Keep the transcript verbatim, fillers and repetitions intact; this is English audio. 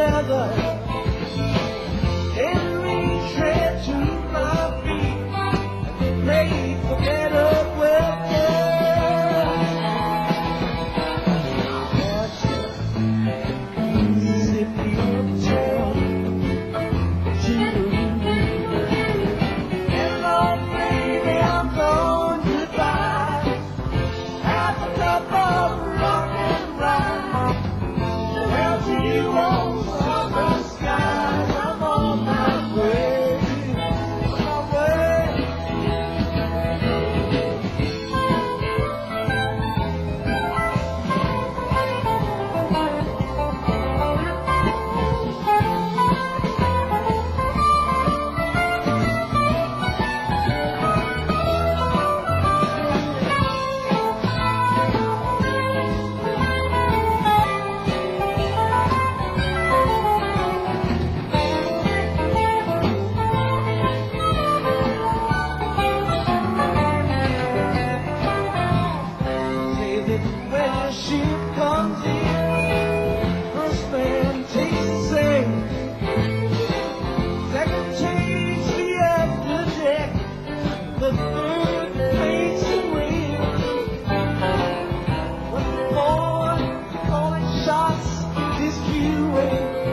together. Every tread to my feet, pray for better weather. Mississippi uptown, and Lord, baby, I'm going goodbye. Half a cup of rock and rye. Well, to you on summer skies, I'm on my way, on my way. When your ship comes in, first man takes the sail, second takes the upper deck, the third makes the wheel. But the boy calling shots is Q A.